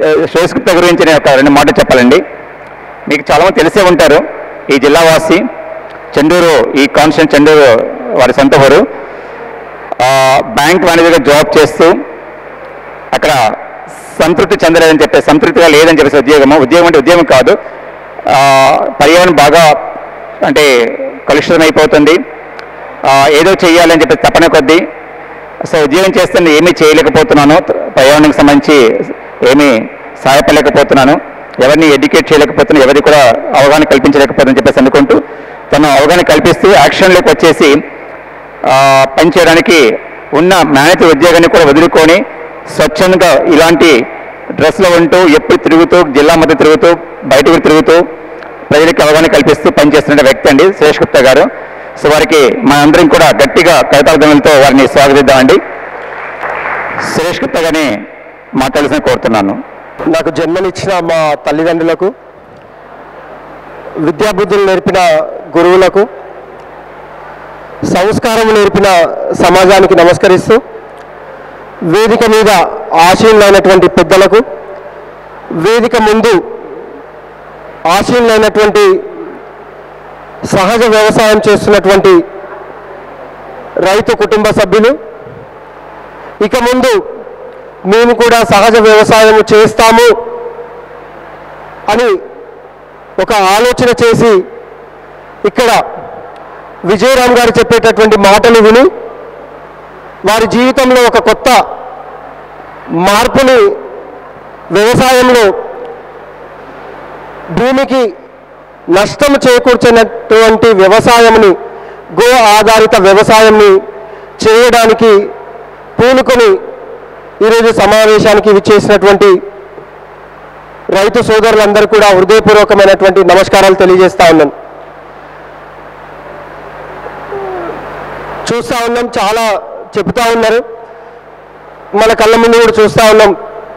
సురేష్ గుప్తా గురించి నేను ఒక 2 మాటలు చెప్పాలండి. మీకు చాలామంది తెలిసే ఉంటారు, ఈ జిల్లావాసి, చెండూరు, ఈ కాన్స్టిట్యూషన్ చెండూరు వారి సొంత ఊరు. బ్యాంక్ మేనేజర్గా జాబ్ చేస్తూ అక్కడ సంతృప్తి చెందలేదని చెప్పేసి, సంతృప్తిగా లేదని చెప్పేసి ఉద్యోగం అంటే ఉద్యోగం కాదు, పర్యావరణం బాగా అంటే కలుషితం అయిపోతుంది, ఏదో చేయాలని చెప్పేసి తపన కొద్దీ సో ఉద్యోగం చేస్తే ఏమీ చేయలేకపోతున్నాను, పర్యావరణానికి సంబంధించి ఏమీ సహాయపడలేకపోతున్నాను, ఎవరిని ఎడ్యుకేట్ చేయలేకపోతున్నాను, ఎవరికి కూడా అవగాహన కల్పించలేకపోతుందని చెప్పేసి అనుకుంటూ తను అవగాహన కల్పిస్తూ యాక్షన్లోకి వచ్చేసి పనిచేయడానికి ఉన్న మేనేజర్ ఉద్యోగాన్ని కూడా వదులుకొని స్వచ్ఛంగా ఇలాంటి డ్రెస్లో ఉంటూ ఎప్పుడు తిరుగుతూ జిల్లా మధ్య తిరుగుతూ బయటకు తిరుగుతూ ప్రజలకు అవగాహన కల్పిస్తూ పనిచేస్తున్న వ్యక్తి అండి సురేష్ గుప్తా గారు. సో వారికి మనందరం కూడా గట్టిగా కవితార్థములతో వారిని స్వాగతిద్దామండి. సురేష్ గుప్తా గారిని మాట్లాడాల్సిన కోరుతున్నాను. నాకు జన్మనిచ్చిన మా తల్లిదండ్రులకు, విద్యాబుద్ధులు నేర్పిన గురువులకు, సంస్కారం నేర్పిన సమాజానికి నమస్కరిస్తూ, వేదిక మీద ఆశీనులైనటువంటి పెద్దలకు, వేదిక ముందు ఆశీనులైనటువంటి సహజ వ్యవసాయం చేస్తున్నటువంటి రైతు కుటుంబ సభ్యులు, ఇక ముందు మేము కూడా సహజ వ్యవసాయం చేస్తాము అని ఒక ఆలోచన చేసి ఇక్కడ విజయరామ్ గారు చెప్పేటటువంటి మాటలు విని వారి జీవితంలో ఒక కొత్త మార్పుని, వ్యవసాయంలో భూమికి నష్టం చేకూర్చినటువంటి వ్యవసాయంని, గో ఆధారిత వ్యవసాయంని చేయడానికి పూనుకొని ఈరోజు సమావేశానికి విచ్చేసినటువంటి రైతు సోదరులందరూ కూడా హృదయపూర్వకమైనటువంటి నమస్కారాలు తెలియజేస్తా ఉన్నాను. చూస్తూ ఉన్నాం, చాలా చెబుతూ ఉన్నారు, మన కళ్ళ ముందు కూడా చూస్తూ ఉన్నాం.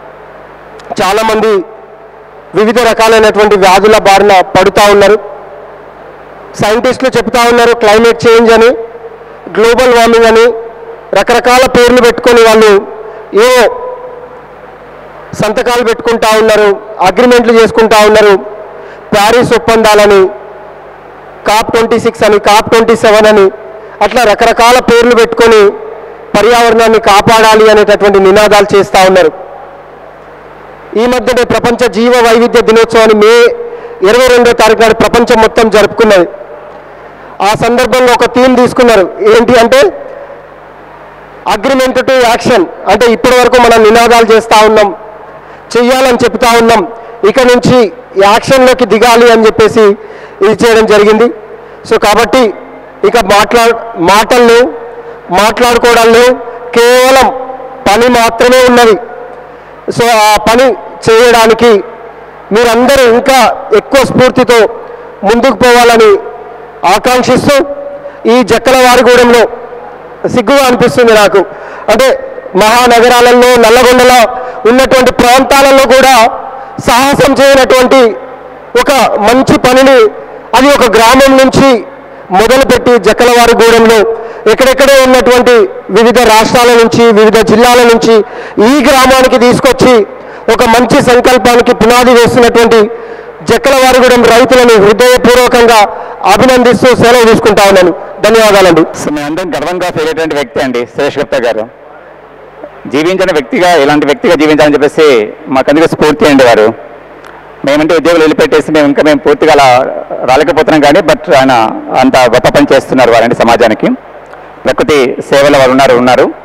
చాలామంది వివిధ రకాలైనటువంటి వ్యాధుల బారిన పడుతూ ఉన్నారు. సైంటిస్టులు చెప్తా ఉన్నారు క్లైమేట్ చేంజ్ అని, గ్లోబల్ వార్మింగ్ అని రకరకాల పేర్లు పెట్టుకొని వాళ్ళు ఏవో సంతకాలు పెట్టుకుంటా ఉన్నారు, అగ్రిమెంట్లు చేసుకుంటా ఉన్నారు. ప్యారిస్ ఒప్పందాలని, COP26 అని, COP27 అని అట్లా రకరకాల పేర్లు పెట్టుకొని పర్యావరణాన్ని కాపాడాలి అనేటటువంటి నినాదాలు చేస్తూ ఉన్నారు. ఈ మధ్యనే ప్రపంచ జీవ వైవిధ్య దినోత్సవాన్ని మే 22వ తారీఖు నాడు ప్రపంచం మొత్తం జరుపుకున్నది. ఆ సందర్భంగా ఒక థీమ్ తీసుకున్నారు. ఏంటి అంటే అగ్రిమెంట్ టు యాక్షన్. అంటే ఇప్పటి వరకు మనం నినాదాలు చేస్తూ ఉన్నాం, చెయ్యాలని చెప్తా ఉన్నాం, ఇక నుంచి యాక్షన్లోకి దిగాలి అని చెప్పేసి ఇది చేయడం జరిగింది. సో కాబట్టి ఇక మాటలు లేవు, మాట్లాడుకోవడం లేవు, కేవలం పని మాత్రమే ఉన్నది. సో ఆ పని చేయడానికి మీరందరూ ఇంకా ఎక్కువ స్ఫూర్తితో ముందుకు పోవాలని ఆకాంక్షిస్తూ, ఈ జక్కలవారిగూడెంలో సిగ్గుగా అనిపిస్తుంది నాకు. అంటే మహానగరాలలో, నల్లగొండలో ఉన్నటువంటి ప్రాంతాలలో కూడా సాహసం చేయనటువంటి ఒక మంచి పనిని, అది ఒక గ్రామం నుంచి మొదలుపెట్టి జక్కలవారిగూడెంలో ఎక్కడెక్కడో ఉన్నటువంటి వివిధ రాష్ట్రాల నుంచి, వివిధ జిల్లాల నుంచి ఈ గ్రామానికి తీసుకొచ్చి ఒక మంచి సంకల్పానికి పునాది వేస్తున్నటువంటి జక్కలవారిగూడెం రైతులను హృదయపూర్వకంగా అభినందిస్తూ సెలవు తీసుకుంటా ఉన్నాను. ధన్యవాదాలండి. మేమందరం గర్వంగా ఫీల్ అయ్యేటువంటి వ్యక్తి అండి సురేష్ గుప్తా గారు. జీవించిన వ్యక్తిగా, ఇలాంటి వ్యక్తిగా జీవించాలని చెప్పేసి మాకందుకు స్ఫూర్తి అండి వారు. మేమంటే ఉద్యోగులు వదిలిపెట్టేసి మేము పూర్తిగా అలా రాలేకపోతున్నాం కానీ, బట్ ఆయన అంత గొప్ప పని చేస్తున్నారు వారండి సమాజానికి. ప్రకృతి సేవలో వారు ఉన్నారు.